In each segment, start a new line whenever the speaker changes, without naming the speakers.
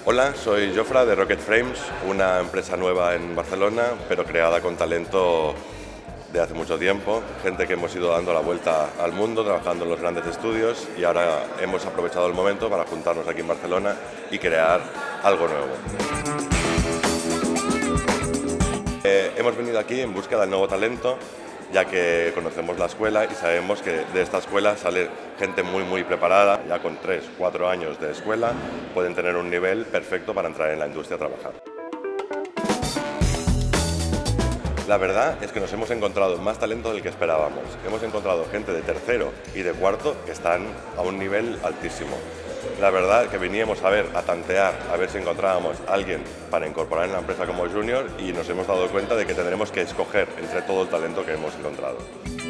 Hola, soy Jofra de Rocket Frames, una empresa nueva en Barcelona, pero creada con talento de hace mucho tiempo, gente que hemos ido dando la vuelta al mundo, trabajando en los grandes estudios, y ahora hemos aprovechado el momento para juntarnos aquí en Barcelona y crear algo nuevo. Hemos venido aquí en busca del nuevo talento, ya que conocemos la escuela y sabemos que de esta escuela sale gente muy preparada, ya con 3-4 años de escuela pueden tener un nivel perfecto para entrar en la industria a trabajar. La verdad es que nos hemos encontrado más talento del que esperábamos. Hemos encontrado gente de tercero y de cuarto que están a un nivel altísimo. La verdad es que veníamos a tantear, a ver si encontrábamos a alguien para incorporar en la empresa como junior, y nos hemos dado cuenta de que tendremos que escoger entre todo el talento que hemos encontrado.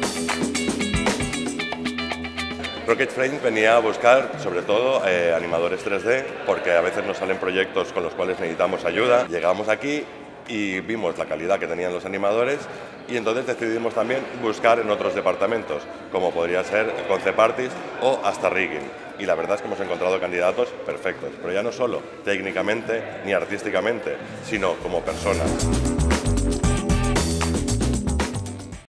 Rocket Frames venía a buscar sobre todo animadores 3D, porque a veces nos salen proyectos con los cuales necesitamos ayuda. Llegamos aquí y vimos la calidad que tenían los animadores, y entonces decidimos también buscar en otros departamentos, como podría ser concept artist o hasta rigging. Y la verdad es que hemos encontrado candidatos perfectos, pero ya no solo técnicamente ni artísticamente, sino como personas.